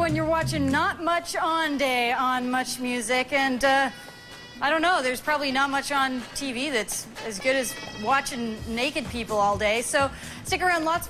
when you're watching Not Much On Day on Much Music, and I don't know, there's probably not much on TV that's as good as watching naked people all day. So stick around, lots